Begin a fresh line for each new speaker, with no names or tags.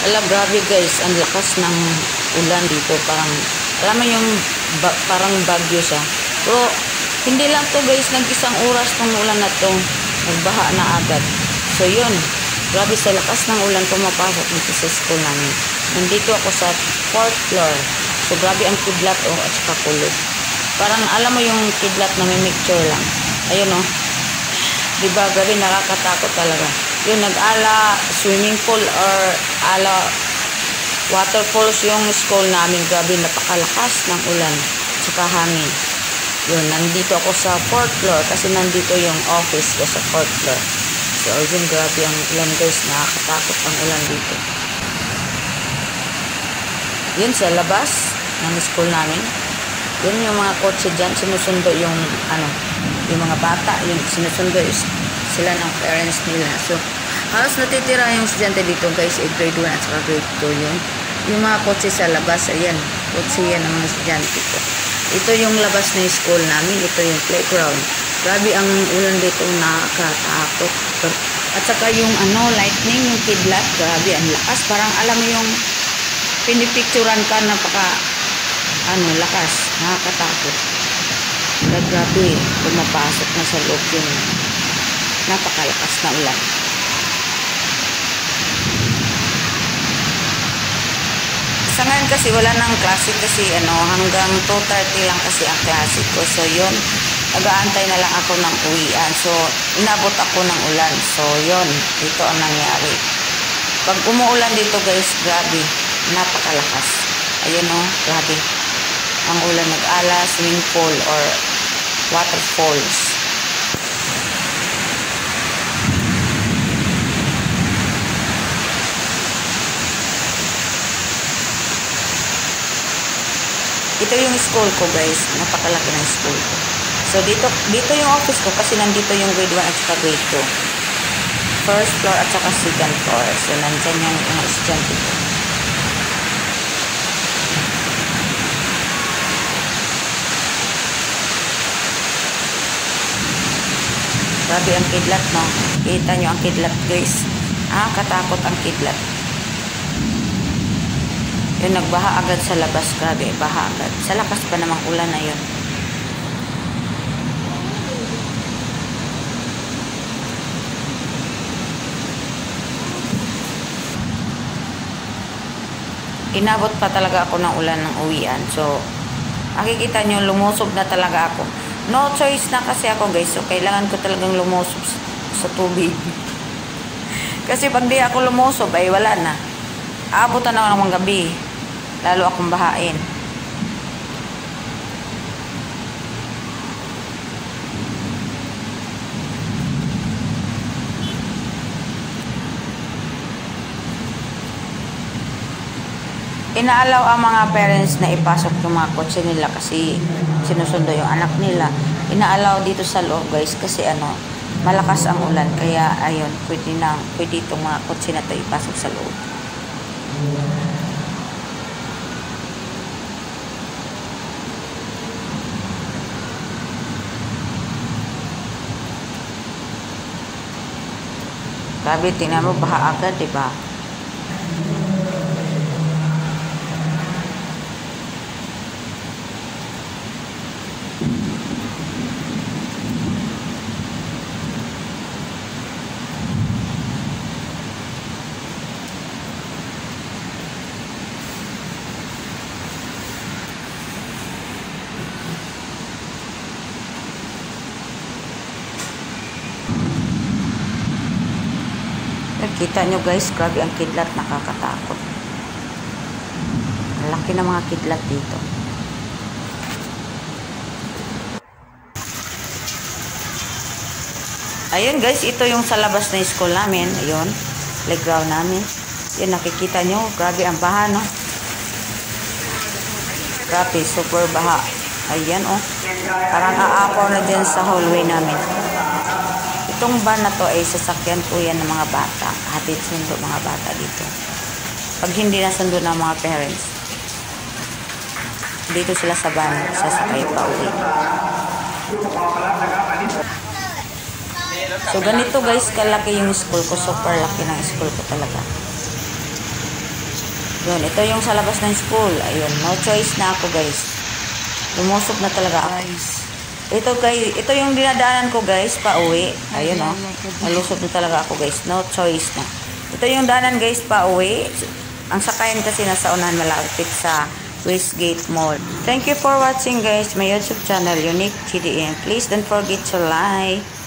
Ala, grabe guys, ang lakas ng ulan dito. Parang, alam mo yung parang bagyo siya. Pero, hindi lang to guys, nag-isang oras tong ulan na to. Nagbaha na agad. So, yun. Grabe sa lakas ng ulan, pumapasok dito sa school namin. Nandito ako sa 4th floor. So, grabe ang kidlat at saka kulog. Parang, alam mo yung kidlat na may mixture lang. Ayun diba, grabe, nakakatakot talaga. Yung nag-ala swimming pool or ala waterfalls yung school namin. Grabe, napakalakas ng ulan saka hangin. Yun, nandito ako sa 4th floor kasi nandito yung office ko sa 4th floor. So, yun, grabe ang ulan guys. Nakakatakot ang ulan dito. Yun, sa labas ng school namin. Yun yung mga kotse dyan. Sinusundo yung yung mga bata. Yung sinusundo sila ng parents nila. So, halos natitira yung estudyante dito guys, grade 1 at saka grade 2 yun. Yung mga kotse sa labas, ayan, kotse yan ng mga estudyante ko. Ito yung labas na yung school namin, ito yung playground. Grabe ang ulan dito, nakakatakot. At saka yung lightning, yung kidlat, grabe, ang lakas. Parang alam mo yung pinipicturan ka, lakas, nakakatakot. Grabe, pumapasok na sa loob yung napakalakas na ulan. Sa ngayon kasi wala nang klase kasi hanggang 2:30 lang kasi ang klase ko. So yun, nag-aantay na lang ako ng uwian. So inabot ako ng ulan. So yun, ito ang nangyari. Pag umuulan dito guys, grabe, napakalakas. Ayun grabe. Ang ulan nag-ala, swimming pool or waterfalls. Ito yung school ko guys, napakalaki ng school ko. So dito yung office ko kasi nandito yung grade 1 at saka grade 2. First floor at saka second floor. So nandyan yung mga estudyante ko. Grabe ang kidlat, no? Kita nyo ang kidlat guys. Katakot ang kidlat. Yung nagbaha agad sa labas, grabe, baha agad. Sa lakas pa namang ulan na yun. Inabot pa talaga ako ng ulan ng uwian. So, makikita nyo, lumusob na talaga ako. No choice na kasi ako guys. So, kailangan ko talagang lumusob sa tubig. Kasi pag di ako lumusob, ay wala na. Aabutan na ako ng gabi. Lalo akong bahain. Inaalaw ang mga parents na ipasok yung mga kotse nila kasi sinusundo yung anak nila. Inaalaw dito sa loob guys kasi malakas ang ulan. Kaya ayun, pwede itong mga kotse na ito ipasok sa loob. Grabe, tingnan mo, baha agad, diba? Kita nyo guys, grabe ang kidlat, nakakatakot. Malaki na mga kidlat dito. Ayun guys, ito yung sa labas na school namin. Ayun, playground namin. Yun, nakikita nyo, grabe ang baha, no? Grabe, super baha. Ayan, parang aapaw na dyan sa hallway namin. Itong van na to ay sasakyan po yan ng mga bata. Hatid sundo mga bata dito. Pag hindi nasundo ng mga parents, dito sila sa van, sasakay pa uwi. So ganito guys, kalaki yung school ko. Super laki ng school ko talaga. Yun, ito yung sa labas ng school. Ayun, no choice na ako guys. Lumusog na talaga ako. Ito guys, ito yung dinadaanan ko guys, pa uwi. Ayun o, nalusog na talaga ako guys. No choice na. Ito yung daanan guys, pa uwi. Ang sakayan kasi nasa unahan malapit sa Westgate Mall. Thank you for watching guys, my YouTube channel, Unique GDM. Please don't forget to like,